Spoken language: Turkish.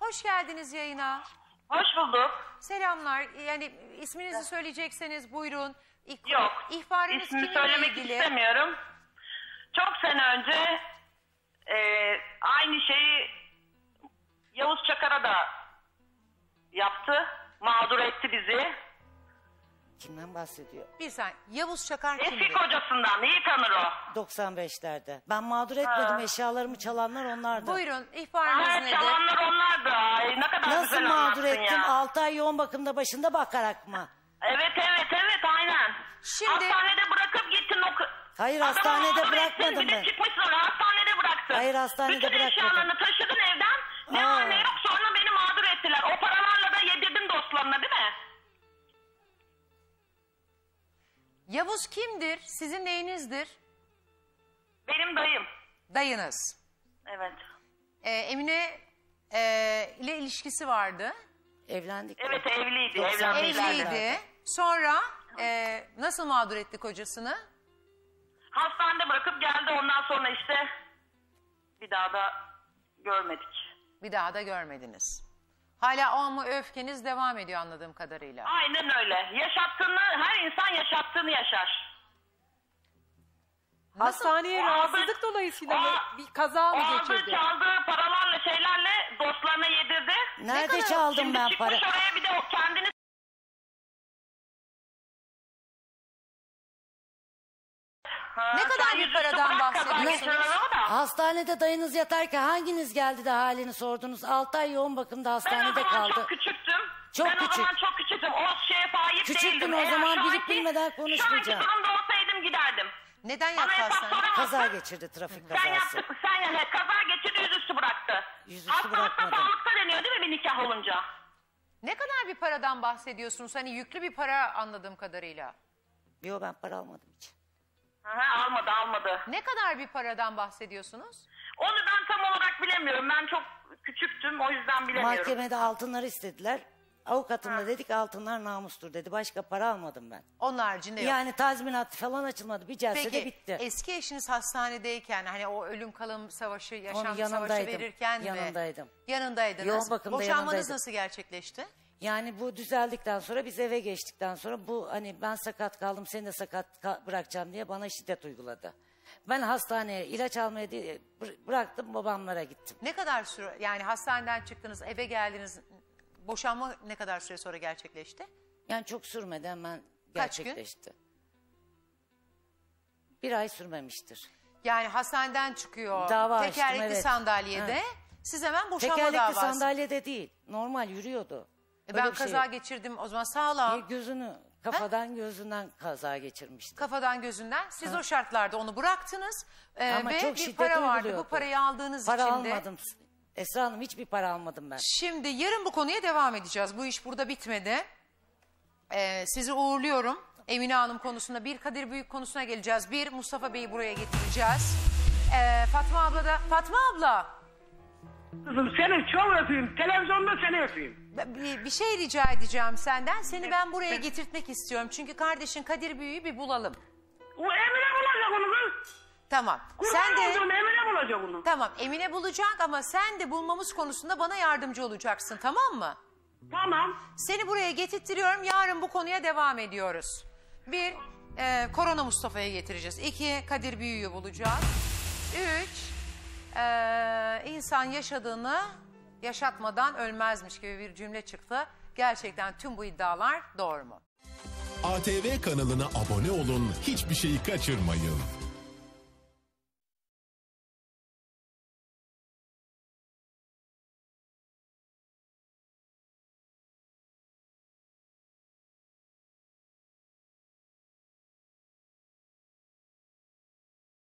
Hoş geldiniz yayına. Hoş bulduk. Selamlar. Yani isminizi söyleyecekseniz buyurun. Yok. İhbarınız İsmini kiminle söylemek ilgili? istemiyorum. Çok sene önce aynı şeyi Yavuz Çakar'a da yaptı. Mağdur etti bizi. Kimden bahsediyor? Bir saniye. Yavuz Çakar Eski kimdi? kocasından. İyi tanır o. 95'lerde. Ben mağdur etmedim. Eşyalarımı çalanlar onlardı. Buyurun. İhbarınız Ay, nedir? çalanlar onlardı. Ay, ne kadar Nasıl güzel mağdur anlattın ettim? ya. 6 ay yoğun bakımda başında bakarak mı? Evet aynen. Şimdi- Hastanede bırakıp gittin o Hayır, Adamı hastanede mağdur bırakmadım ettin, bir de ben. çıkmışsın oraya, hastanede bıraktın. Hayır, hastanede Bütün bırakmadım. eşyalarını taşıdın evden. Ne Aa. var ne yok, sonra beni mağdur ettiler. O paralarla da yedirdin dostlarına değil mi? Yavuz kimdir? Sizin neyinizdir? Benim dayım. Dayınız. Evet. Emine ile ilişkisi vardı. Evlendik. Evet evliydi. 95'lerde. Evlendiler. Evliydi. Sonra nasıl mağdur etti kocasını? Hastanede bırakıp geldi, ondan sonra işte bir daha da görmedik. Bir daha da görmediniz. Hala o ama öfkeniz devam ediyor anladığım kadarıyla. Aynen öyle. Yaşattığını, her insan yaşattığını yaşar. Hastaneye O rahatsızlık aldı- dolayısıyla o- mı bir kaza O mı aldığı geçirdi? çaldığı paralarla şeylerle dostlarına yedirdi. Nerede kadar- çaldım Şimdi ben çıkmış para? oraya bir de o kendini... Ne kadar bir paradan bahsediyorsunuz? Hastanede dayınız yatarken hanginiz geldi de halini sordunuz? 6 ay yoğun bakımda Ben o hastanede zaman kaldı. çok küçüktüm. Çok ben küçük. o zaman çok küçüktüm. O şeye sahip Küçüktün değildim. o Eğer zaman, şu bilip anki- bilmeden konuşmayacağım. Şu anki durumda olsaydım giderdim. Neden Bana yattı hesap hastanede? soramazsın. Kaza geçirdi, trafik Sen kazası. yaptın, sen yani kaza geçirdi, yüzüstü bıraktı. Yüzüstü Hastalıkta bırakmadım. sağlıkta deniyor değil mi bir nikah olunca? Ne kadar bir paradan bahsediyorsunuz? Hani yüklü bir para anladığım kadarıyla. Yok, ben para almadım hiç. Almadı. Ne kadar bir paradan bahsediyorsunuz? Onu ben tam olarak bilemiyorum. Ben çok küçüktüm, o yüzden bilemiyorum. Mahkemede altınları istediler. Avukatım da dedik altınlar namustur dedi. Başka para almadım ben. Onun haricinde yok. Yani tazminat falan açılmadı. Bir celsede Peki bitti. eski eşiniz hastanedeyken hani o ölüm kalım savaşı, yaşam savaşı yanındaydım. verirken mi? Yanındaydım. Yanındaydınız. Yoğun bakımda Boşanmanız yanındaydım. nasıl gerçekleşti? Yani bu düzeldikten sonra, biz eve geçtikten sonra bu hani ben sakat kaldım, seni de sakat bırakacağım diye bana şiddet uyguladı. Ben hastaneye ilaç almaya bıraktım, babamlara gittim. Ne kadar süre yani hastaneden çıktınız eve geldiniz, boşanma ne kadar süre sonra gerçekleşti? Yani çok sürmedi, hemen Kaç gün? gerçekleşti. Bir ay sürmemiştir. Yani hastaneden çıkıyor Dava açtım, tekerlekli evet. sandalyede, Evet. siz hemen boşanma Tekerlekli davası. sandalyede değil, normal yürüyordu. Ben Öyle bir şey kaza yok. geçirdim o zaman sağlam. Gözünü, kafadan gözünden kaza geçirmişti. Kafadan gözünden. Siz o şartlarda onu bıraktınız Ama ve çok bir şiddet para vardı. Bu uyguluyordu. parayı aldığınız Para için de. almadım. Esra Hanım, hiçbir para almadım ben. Şimdi yarın bu konuya devam edeceğiz. Bu iş burada bitmedi. Sizi uğurluyorum. Emine Hanım konusunda, bir Kadir Büyük konusuna geleceğiz. Bir Mustafa Bey'i buraya getireceğiz. Fatma abla da... Fatma abla, Kızım seni çok öpeyim. Televizyonda seni öpeyim. bir şey rica edeceğim senden. Seni ben buraya getirtmek istiyorum. Çünkü kardeşin Kadir Büyük'ü bir bulalım. O Emine bulacak onu kız. Tamam. Kurban Sen de... olduğum Emine bulacak onu. Tamam, Emine bulacak ama sen de bulmamız konusunda bana yardımcı olacaksın, tamam mı? Tamam. Seni buraya getirtiyorum, yarın bu konuya devam ediyoruz. Bir, Korona Mustafa'yı getireceğiz. 2, Kadir Büyük'ü bulacağız. 3, insan yaşadığını yaşatmadan ölmezmiş gibi bir cümle çıktı. Gerçekten tüm bu iddialar doğru mu? ATV kanalına abone olun, hiçbir şeyi kaçırmayın.